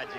autoridades.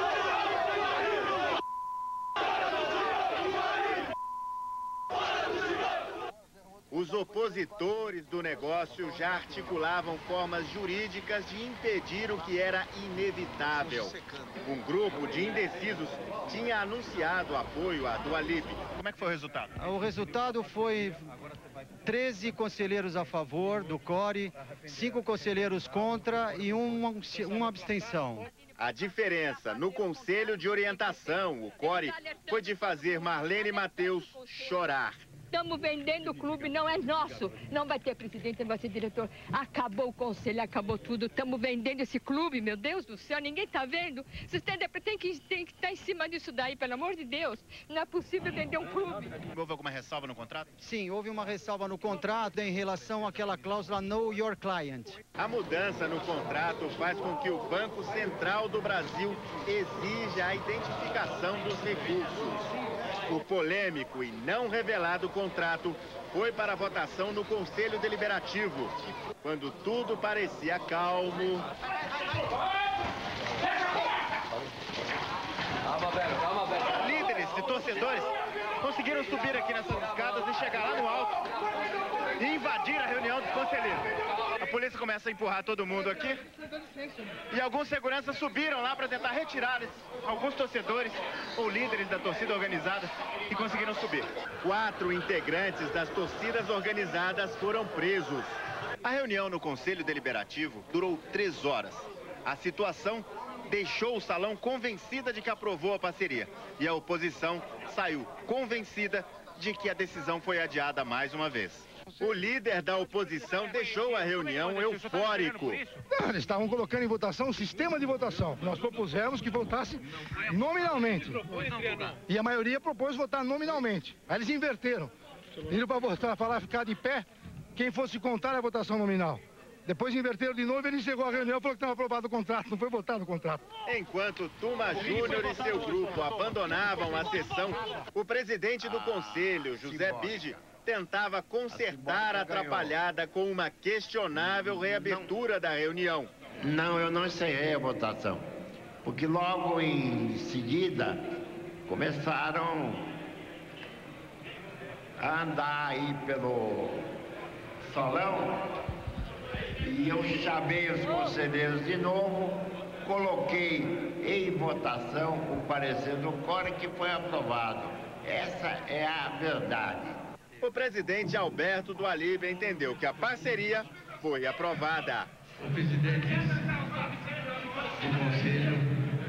Os opositores do negócio já articulavam formas jurídicas de impedir o que era inevitável. Um grupo de indecisos tinha anunciado apoio à Dua Lipa. Como é que foi o resultado? O resultado foi 13 conselheiros a favor do CORE, 5 conselheiros contra e uma abstenção. A diferença no Conselho de Orientação, o CORE, foi de fazer Marlene Matheus chorar. Estamos vendendo o clube, não é nosso. Não vai ter presidente, não vai ser diretor. Acabou o conselho, acabou tudo. Estamos vendendo esse clube, meu Deus do céu, ninguém está vendo. Vocês tem que estar em cima disso daí, pelo amor de Deus. Não é possível vender um clube. Houve alguma ressalva no contrato? Sim, houve uma ressalva no contrato em relação àquela cláusula Know Your Client. A mudança no contrato faz com que o Banco Central do Brasil exija a identificação dos recursos. O polêmico e não revelado contrato foi para a votação no Conselho Deliberativo, quando tudo parecia calmo. Calma, velho. Líderes e torcedores conseguiram subir aqui nessas escadas e chegar lá no alto e invadir a reunião dos conselheiros. A polícia começa a empurrar todo mundo aqui e alguns seguranças subiram lá para tentar retirar alguns torcedores ou líderes da torcida organizada e conseguiram subir. 4 integrantes das torcidas organizadas foram presos. A reunião no Conselho Deliberativo durou 3 horas. A situação deixou o salão convencida de que aprovou a parceria e a oposição saiu convencida de que a decisão foi adiada mais uma vez. O líder da oposição deixou a reunião eufórico. Não, eles estavam colocando em votação o sistema de votação. Nós propusemos que votasse nominalmente. E a maioria propôs votar nominalmente. Aí eles inverteram. Iram para votar, para lá ficar de pé, quem fosse contar a votação nominal. Depois inverteram de novo e ele chegou à reunião e falou que estava aprovado o contrato, não foi votado o contrato. Enquanto Tuma Júnior e seu grupo abandonavam a sessão, o presidente do conselho, José Bide, tentava consertar a atrapalhada com uma questionável reabertura da reunião. Não, eu não encerrei a votação, porque logo em seguida começaram a andar aí pelo salão e eu chamei os conselheiros de novo, coloquei em votação o parecer do CORE que foi aprovado. Essa é a verdade. O presidente Alberto Dua Lipa entendeu que a parceria foi aprovada. O presidente do conselho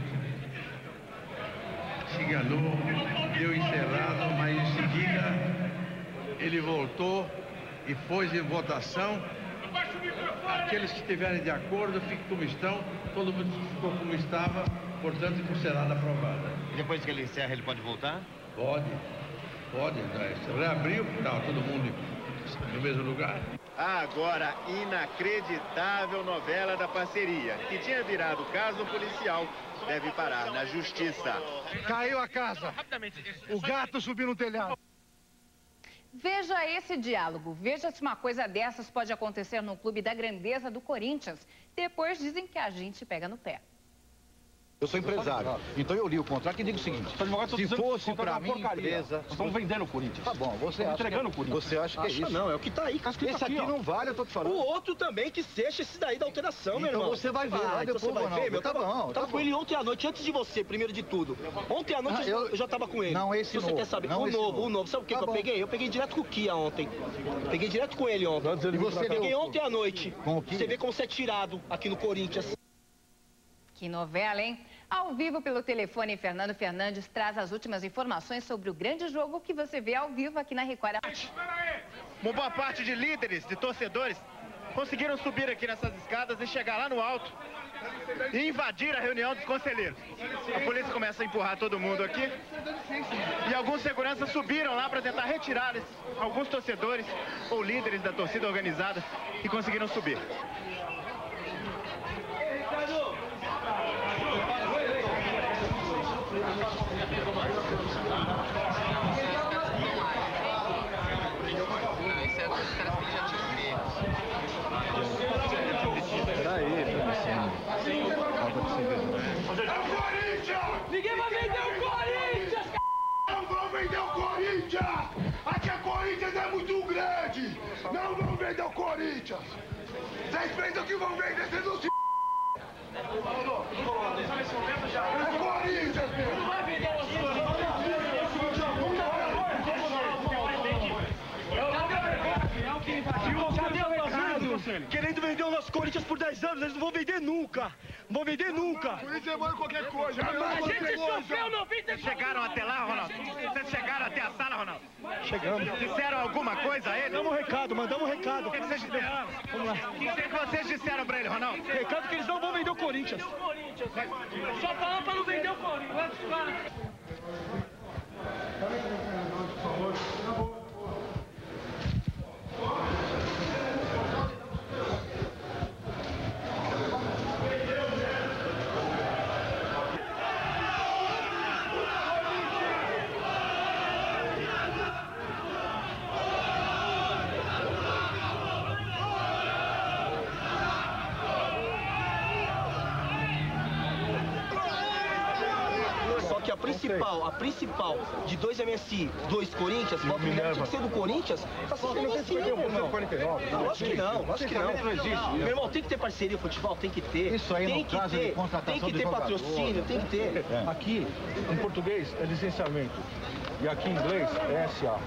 se enganou, deu encerrado, mas em seguida ele voltou e pôs em votação. Aqueles que estiverem de acordo, fiquem como estão, todo mundo ficou como estava, portanto, considerada aprovada. E depois que ele encerra, ele pode voltar? Pode, reabriu, estava todo mundo no mesmo lugar. Agora, inacreditável novela da parceria, que tinha virado caso policial, deve parar na justiça. Caiu a casa, o gato subiu no telhado. Veja esse diálogo. Veja se uma coisa dessas pode acontecer no clube da grandeza do Corinthians. Depois dizem que a gente pega no pé. Eu sou empresário, então eu li o contrato e digo o seguinte, se fosse pra mim, empresa... Nós estamos vendendo o Corinthians. Tá bom, você acha entregando o Corinthians. Você acha que é isso? Não, é o que tá aí, tá escrito esse aqui ó. Não vale, eu tô te falando. O outro também que seja esse daí da alteração, meu então irmão. Você vai ver lá então depois, você vai ver, meu. Tá bom, tava com ele ontem à noite, antes de você, primeiro de tudo. Ontem à noite eu já tava com ele. Não, esse se você novo. quer saber, não, o novo. Sabe o que eu peguei? Eu peguei direto com o Kia ontem. Peguei direto com ele ontem. E você peguei ontem à noite. Com o Kia? Você vê como você é tirado aqui no Corinthians. Que novela, hein? Ao vivo pelo telefone, Fernando Fernandes traz as últimas informações sobre o grande jogo que você vê ao vivo aqui na Record. Uma boa parte de líderes, de torcedores, conseguiram subir aqui nessas escadas e chegar lá no alto e invadir a reunião dos conselheiros. A polícia começa a empurrar todo mundo aqui e alguns seguranças subiram lá para tentar retirar alguns torcedores ou líderes da torcida organizada e conseguiram subir. Peraí, Ninguém vai vender o Corinthians! Não vão vender o Corinthians! Aqui a Corinthians é muito grande! Não vão vender o Corinthians! Vocês pensam que vão vender, vocês não se... É Corinthians, meu! Não vai vender o Cadê o recado? Querendo vender o nosso Corinthians por 10 anos, eles não vão vender nunca. Não vão vender nunca. O Corinthians é mano qualquer coisa. A gente sofreu 90. Chegaram até lá, Ronaldo? Vocês chegaram até a sala, Ronaldo? Chegamos. Disseram alguma coisa a ele? Mandamos um recado, mandamos um recado. O que vocês disseram? Vamos lá. O que vocês disseram pra ele, Ronaldo? Recado que eles não vão vender o Corinthians. Só falando pra não vender o Corinthians. A principal de 2 MSI, 2 Corinthians, o primeiro tinha que ser do Corinthians, tá sendo MSI, meu irmão. Não, lógico que não, lógico que não. Meu irmão, tem que ter parceria, futebol, tem que ter. Isso aí tem no caso de contratação tem que ter patrocínio, tem que ter. Aqui, em português, é licenciamento. E aqui em inglês é SA.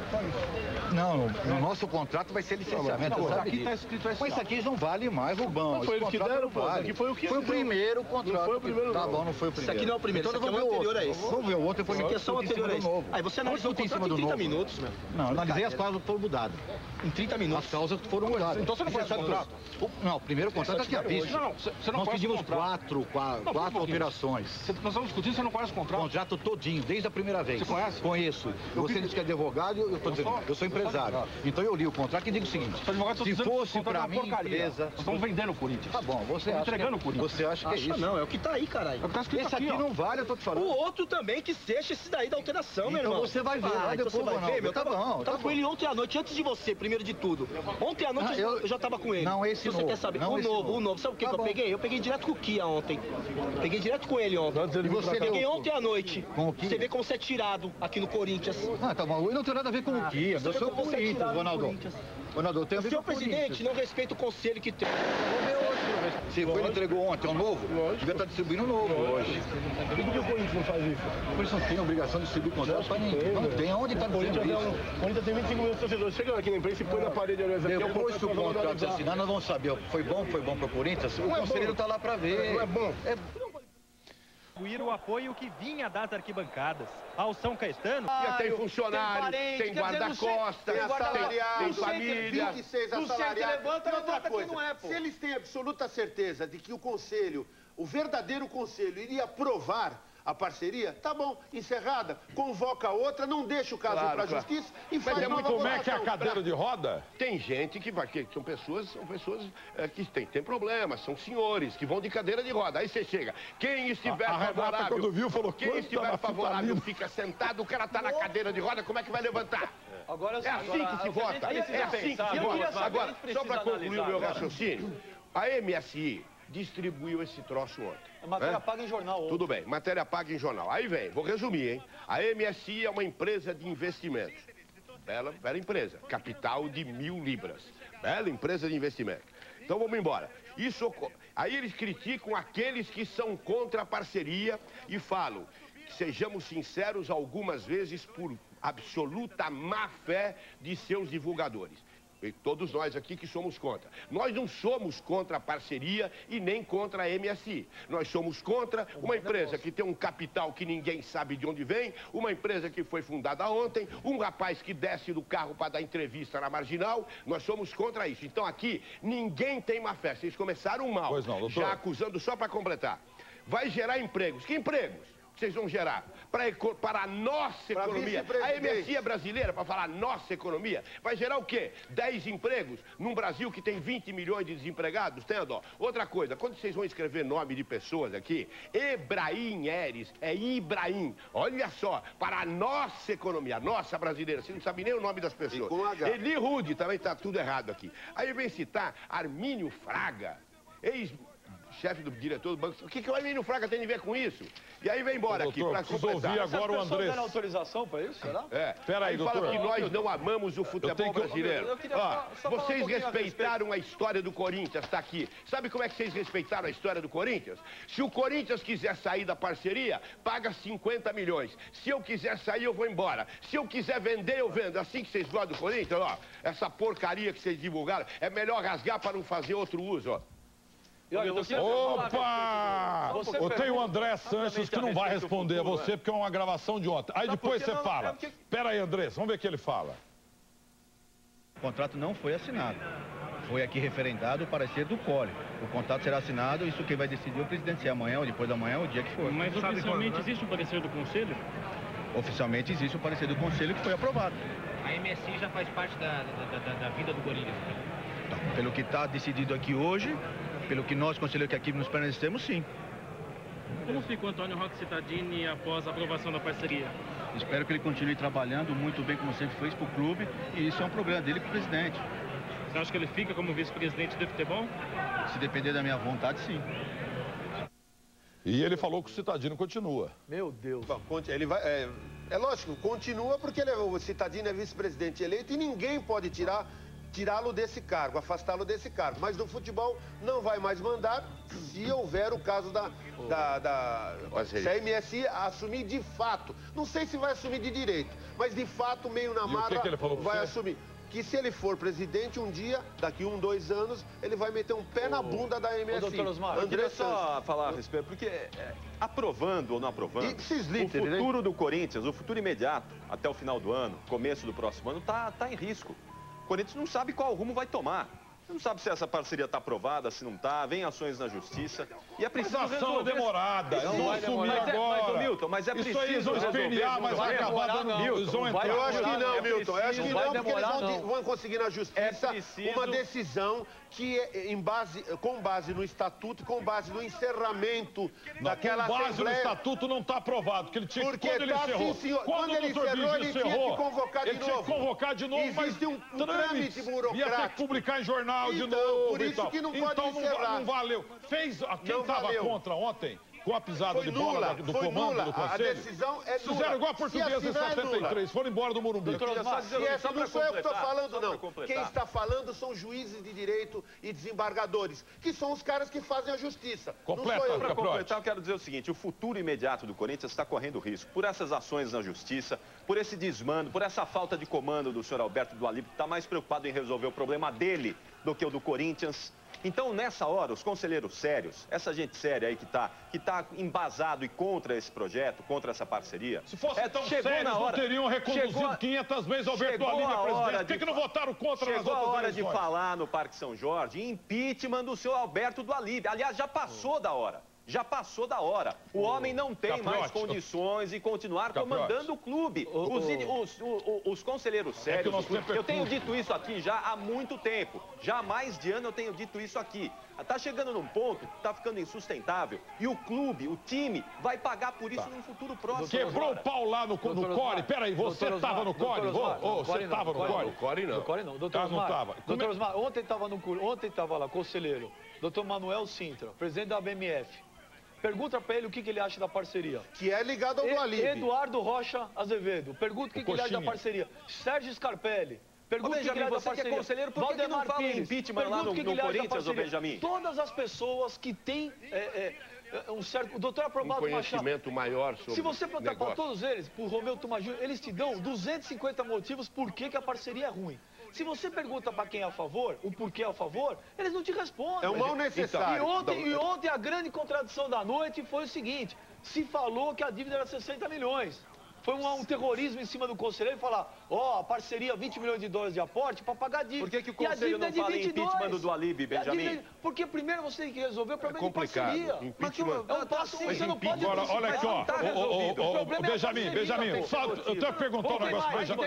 Não, no nosso contrato vai ser licenciamento. Não, aqui está escrito SA. Mas isso aqui não vale mais, Rubão. Não foi eles que deram, pô. Vale. Aqui foi o que foi o primeiro contrato. Não foi o primeiro, tá bom, não foi o primeiro. Isso aqui não é o primeiro, então, isso aqui é o anterior a esse. Vamos ver o outro. Isso aqui é só o anterior a esse. Aí você analisou o contrato em 30 minutos, meu. Não, eu analisei as cláusulas que foram mudadas. Em 30 minutos. As causas que foram mudadas. Então você não conhece o contrato? Não, o primeiro contrato eu tinha visto. Não, você não nós conhece pedimos o contrato. quatro alterações. Nós estamos discutindo, você não conhece o contrato? O contrato todinho, desde a primeira vez. Você conhece? Conheço. Você disse que é advogado, eu estou dizendo, eu sou empresário. Então eu li o contrato e digo o seguinte, se fosse para mim, empresa... Nós estamos vendendo o Corinthians. Tá bom, você acha entregando o Corinthians. Você acha que é isso? Não, é o que tá aí, caralho. É o que tá escrito esse aqui não vale, eu tô te falando. O outro também que seja esse daí da alteração, meu irmão. Então você vai ver, então você vai ver, meu. Tá bom. Eu tava com ele ontem à noite, antes de você, primeiro de tudo. Ontem à noite eu já tava com ele. Não, esse novo. Você quer saber? O novo. Sabe o que eu peguei? Eu peguei direto com o Kia ontem. Peguei direto com ele ontem. E você peguei ontem à noite. Com o Kia? Você vê como você é tirado aqui no Corinthians. Ah, tá bom. Eu não tenho nada a ver com o Kia. Eu sou o Corinthians, Ronaldo. Ronaldo, eu tenho a ver com o presidente não respeita o conselho que tem. Se ele entregou ontem um novo, devia estar distribuindo um novo hoje. Por que o Corinthians não faz isso? O Corinthians não tem obrigação de distribuir contrato para ninguém. Não tem. Onde está distribuindo isso? O Corinthians tem 25 milhões de torcedores. Chega aqui na imprensa e põe na parede. Depois que o contrato se assinar, nós vamos saber. Foi bom para o Corinthians? O conselheiro está lá para ver. Não é bom. O apoio que vinha das arquibancadas. Ao São Caetano... Tem funcionário, tem guarda-costas, tem família. 26 assalariados. E outra coisa, se eles têm absoluta certeza de que o conselho, o verdadeiro conselho, iria aprovar a parceria, tá bom, encerrada, convoca outra, não deixa o caso para a justiça e faz uma votação. Como é que é a cadeira de roda? Tem gente que vai, que são pessoas que tem problemas, são senhores que vão de cadeira de roda. Aí você chega, quem estiver favorável, quando viu, falou, quem estiver favorável fica sentado, o cara tá na cadeira de roda, como é que vai levantar? É assim que se vota, é assim que se vota. Agora, só para concluir o meu raciocínio, a MSI distribuiu esse troço ontem. Matéria paga em jornal. Tudo bem, matéria paga em jornal. Aí vem, vou resumir, hein? A MSI é uma empresa de investimentos. Bela empresa. Capital de 1.000 libras. Bela empresa de investimento. Então vamos embora. Aí eles criticam aqueles que são contra a parceria e falam, sejamos sinceros, algumas vezes por absoluta má fé de seus divulgadores. E todos nós aqui que somos contra. Nós não somos contra a parceria e nem contra a MSI. Nós somos contra uma empresa que tem um capital que ninguém sabe de onde vem, uma empresa que foi fundada ontem, um rapaz que desce do carro para dar entrevista na Marginal. Nós somos contra isso. Então aqui ninguém tem má fé. Vocês começaram mal. Pois não, doutor. Já acusando, só para completar. Vai gerar empregos. Que empregos vocês vão gerar? Para a nossa economia. A MSI é brasileira, para falar nossa economia. Vai gerar o quê? 10 empregos num Brasil que tem 20 milhões de desempregados? Tem a dó. Outra coisa, quando vocês vão escrever nome de pessoas aqui, Ebrahim Eres, é Ibrahim. Olha só, para a nossa economia, a nossa brasileira. Você não sabe nem o nome das pessoas. Eli Rude, também está tudo errado aqui. Aí vem citar Armínio Fraga, chefe do diretor do banco, o que o Emílio Fraga tem a ver com isso? E aí vem embora aqui para completar. Ouvir agora o Andrés. Deram autorização para isso, será? Espera aí, doutor. Fala que nós não amamos o futebol brasileiro. Vocês respeitaram a história do Corinthians, tá aqui. Sabe como é que vocês respeitaram a história do Corinthians? Se o Corinthians quiser sair da parceria, paga 50 milhões. Se eu quiser sair, eu vou embora. Se eu quiser vender, eu vendo. Assim que vocês gostam do Corinthians, ó, essa porcaria que vocês divulgaram, é melhor rasgar para não fazer outro uso, ó. Opa! Tem o André Sanches que não vai responder a você porque é uma gravação de ontem. Aí depois você fala. Pera aí, André, vamos ver o que ele fala. O contrato não foi assinado. Foi aqui referendado o parecer do CORE. O contrato será assinado, isso quem vai decidir é o presidente, se é amanhã ou depois da manhã, o dia que for. Mas oficialmente existe o parecer do Conselho? Oficialmente existe o parecer do Conselho que foi aprovado. A MSI já faz parte da vida do Corinthians? Então, pelo que está decidido aqui hoje, pelo que nós, conselheiros que aqui nos permanecemos, sim. Como fica o Antônio Roque Cittadini após a aprovação da parceria? Espero que ele continue trabalhando muito bem, como sempre fez para o clube, e isso é um problema dele com o presidente. Você acha que ele fica como vice-presidente do futebol? Se depender da minha vontade, sim. E ele falou que o Cittadini continua. Meu Deus. Ele vai, é lógico, continua porque o Cittadini é vice-presidente eleito e ninguém pode tirá-lo desse cargo, afastá-lo desse cargo. Mas no futebol não vai mais mandar se houver o caso se a MSI assumir de fato. Não sei se vai assumir de direito, mas de fato, meio na marra, vai assumir. Que se ele for presidente um dia, daqui 1, 2 anos, ele vai meter um pé na bunda da MSI. Doutor Osmar, eu queria só falar a respeito, porque aprovando ou não aprovando, o futuro do Corinthians, o futuro imediato, até o final do ano, começo do próximo ano, tá em risco. O Corinthians não sabe qual rumo vai tomar. Não sabe se essa parceria está aprovada, se não está, vem ações na justiça. E é preciso resolver. Mas a ação é demorada, eles vão assumir agora. Milton, mas é preciso resolver. Isso aí eles vão espernear, mas vai acabar dando Milton. Eu acho que não, Milton. Eu acho que não, porque eles vão conseguir na justiça uma decisão que com base no estatuto e com base no encerramento daquela assembleia. Com base no estatuto não está aprovado, porque ele tinha que, quando ele encerrou, quando ele encerrou, ele tinha que convocar de novo. Ele tinha que convocar de novo, mas existe um trâmite burocrático. Ia ter que publicar em jornal de novo. Por isso que não pode encerrar. Não valeu. Quem estava contra ontem? Com a pisada de bola do comando do Conselho. A decisão é nula. Fizeram igual a Portuguesa em 73, foram embora do Morumbi. Não sou eu que estou falando, não. Quem está falando são juízes de direito e desembargadores, que são os caras que fazem a justiça. Para completar, eu quero dizer o seguinte, o futuro imediato do Corinthians está correndo risco por essas ações na justiça, por esse desmando, por essa falta de comando do senhor Alberto do Alibe, que está mais preocupado em resolver o problema dele do que o do Corinthians. Então, nessa hora, os conselheiros sérios, essa gente séria aí que tá embasado e contra esse projeto, contra essa parceria... Se fosse tão sérios, não teriam reconduzido 500 vezes Alberto do Alibe a presidente. Por que não votaram contra nas outras eleições? Chegou a hora de falar no Parque São Jorge impeachment do senhor Alberto do Alibe. Aliás, já passou da hora. Já passou da hora. O homem não tem mais condições de continuar comandando o clube. Os conselheiros sérios... Eu tenho dito isso aqui já há muito tempo. Já há mais de ano eu tenho dito isso aqui. Está chegando num ponto, está ficando insustentável. E o clube, o time, vai pagar por isso num futuro próximo. Quebrou o pau lá no Core. Peraí, você estava no Core? Você estava no Core? No Core não. No Core não. Doutor Osmar, doutor Osmar, ontem estava lá, conselheiro, doutor Manuel Sintra, presidente da BMF. Pergunta para ele o que ele acha da parceria. Que é ligado ao do Alibe. Eduardo Rocha Azevedo. Pergunta o que ele acha da parceria. Sérgio Scarpelli. Pergunta o que ele acha da parceria. Você que é conselheiro, por que não fala em impeachment lá no Corinthians, ô Benjamin? Todas as pessoas que têm um certo... O doutor Aprovado Machado... conhecimento maior sobre se você perguntar para todos eles, por Romeu Tomás Júnior, eles te dão 250 motivos por que a parceria é ruim. Se você pergunta para quem é a favor, o porquê é a favor, eles não te respondem. É um mal necessário. E ontem a grande contradição da noite foi o seguinte, se falou que a dívida era 60 milhões. Foi um terrorismo em cima do conselheiro falar, a parceria, 20 milhões de dólares de aporte para pagar a dívida. Por que o conselho não fala em impeachment do Alibe, Benjamin? Porque primeiro você tem que resolver o problema de parceria. Impeachment. É um passo assim, você não pode... Agora, olha aqui, Benjamin, só, eu tenho que perguntar um negócio pro Benjamin.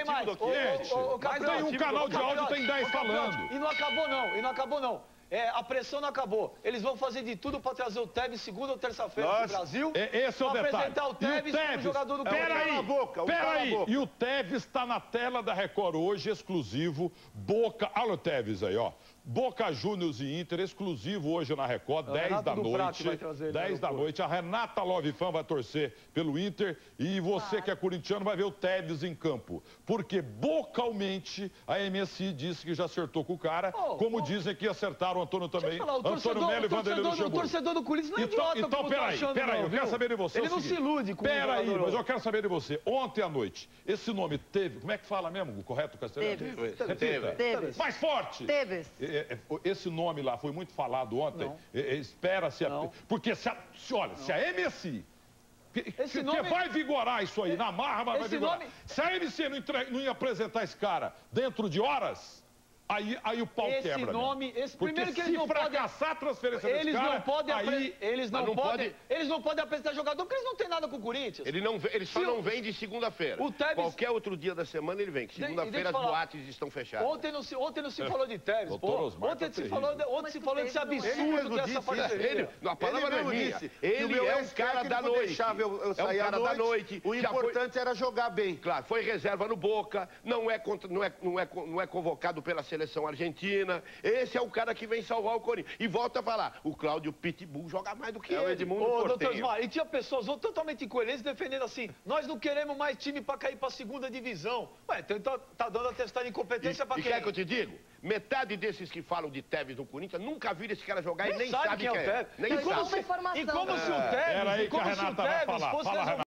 Tem um canal de áudio, tem 10 falando. E não acabou não. A pressão não acabou. Eles vão fazer de tudo para trazer o Tevez segunda ou terça-feira pro Brasil. Esse é o detalhe. Apresentar o Tevez como jogador do Peraí, e o Tevez está na tela da Record hoje, exclusivo. Olha o Tevez aí, ó. Boca Juniors e Inter, exclusivo hoje na Record, 10 da noite. 10 da noite. A Renata Love Fan vai torcer pelo Inter e você que é corintiano vai ver o Tevez em campo. Porque vocalmente a MSI disse que já acertou com o cara, como dizem que acertaram o Antônio também. Antônio Melo e Vanderlei Luxemburgo. O torcedor do Corinthians não é idiota. Então, peraí, eu quero saber de você. Ele não se ilude com o jogador. Peraí, mas eu quero saber de você. Ontem à noite, esse nome teve, como é que fala mesmo, o correto castelhano? Tevez. Mais forte. Tevez. Esse nome lá foi muito falado ontem. Espera-se. Porque se a MSI. Que vai vigorar isso aí, na marra, mas vai vigorar. Se a MSI não ia apresentar esse cara dentro de horas, aí o pau quebra. Primeiro que eles não podem fracassar a transferência desse cara, eles não podem apresentar jogador porque eles não têm nada com o Corinthians. Ele só não vem de segunda-feira. Qualquer outro dia da semana ele vem, que segunda-feira as boates estão fechadas. Ontem não se falou de Tevez, pô. Ontem se falou desse absurdo dessa parceria. A palavra não é minha. Ele é um cara da noite. É um cara da noite. O importante era jogar bem. Claro, foi reserva no Boca, não é convocado pela seleção argentina. Esse é o cara que vem salvar o Corinthians. E volta a falar, o Cláudio Pitbull joga mais do que ele. O Edmundo Porteiro. E tinha pessoas totalmente incoerentes defendendo assim, nós não queremos mais time para cair para a segunda divisão. Ué, então tá dando atestado de incompetência para quem? E quer que eu te digo? Metade desses que falam de Tevez no Corinthians nunca viram esse cara jogar e nem sabe quem é. E como se o Tevez fosse